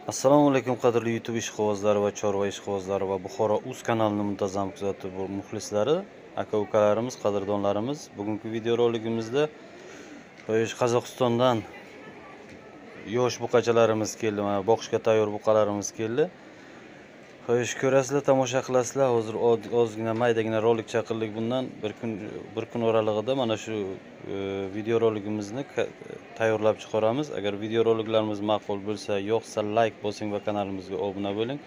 Assalomu alaykum qadrli YouTube ishqibozlari va chorva ishqibozlari va Buxoro Uz kanalini muntazam kuzatib muxlislari, aka-ukalarimiz, qadrdonlarimiz. Bugungi videoroligimizda Qozog'istondan yosh buqachalarimiz keldi. Mana boqishga tayyor buqalarimiz keldi. Xo'sh, ko'rasizlar, tomosha qilasizlar. Hozir ozgina maydagina rolik chaqirdik bundan bir kun oralig'ida mana shu videoroligimizni tayyorlab chiqaramiz. Agar videoroliklarimiz ma'qul bo'lsa, yoqsa like bosing va kanalimizga obuna bo'ling.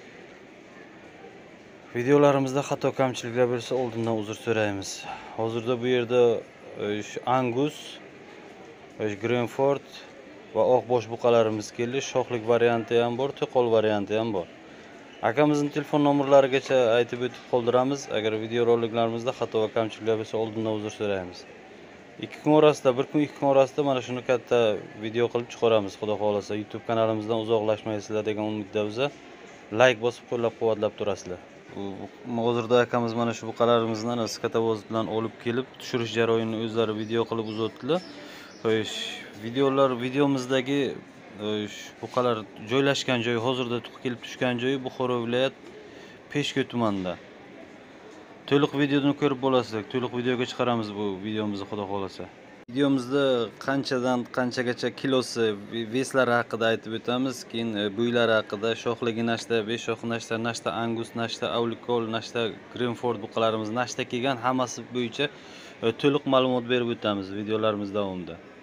Videolarimizda xato kamchiliklar bo'lsa, oldindan uzr so'raymiz. Hozirda bu yerda Angus, Grenford va oqbosh buqalarimiz keldi. Shoxlik varianti ham bor, to'qol varianti ham bor. Akamizning telefon nomerlarigacha aytib o'tib qoldiramiz. Agar videoroliklarimizda xato va kamchiliklar bo'lsa, oldindan uzr so'raymiz. 2 kun orasida, 1 kun 2 kun orasida mana shuni katta video qilib chiqaramiz, xudo xolasa. YouTube kanalimizdan uzoqlashmaysizlar degan umidda biza like bosib qo'llab-quvvatlab turasizlar. Hozirda akamiz mana shu buqalarimizni skatovoz bilan olib kelib, tushirish jarayonini o'zlari video qilib uzatdilar. Xo'sh, videomizdagi buqalar joylashgan joyi, hozirda kelib tushgan joyi Buxoro viloyat Peshko tumanida. To'liq videoni ko'rib bo'lasizlar. To'liq videoga chiqaramiz bu videomizni, xudo xolasa. Videomizda qanchadan qanchagacha kilosi, veslari haqida aytib o'tamiz. Keyin bo'ylari haqida, shoxligi nashta, 5 shoxli nashta, Angus nashta, Aulikol nashta, Grenford buqalarimiz nashta kelgan, hammasi bo'yicha to'liq ma'lumot berib o'tamiz videolarimiz davomida.